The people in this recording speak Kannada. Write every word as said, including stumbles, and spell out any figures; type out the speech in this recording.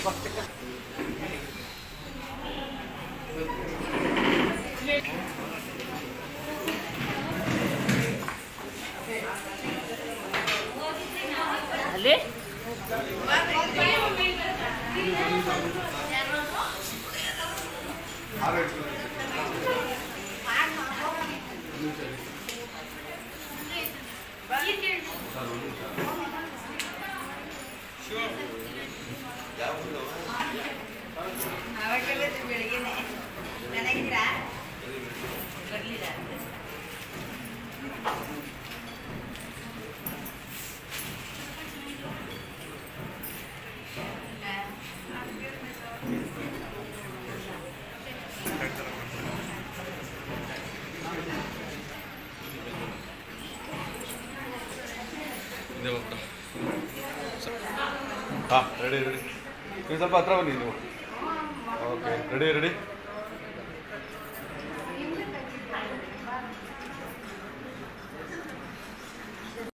ಅಲ್ಲಿ ಹಾಂ ರೆಡಿ ರೆಡಿ ನೀವು ಸ್ವಲ್ಪ ಹತ್ರ ಬನ್ನಿ ನೀವು ಓಕೆ ರೆಡಿ ರೆಡಿ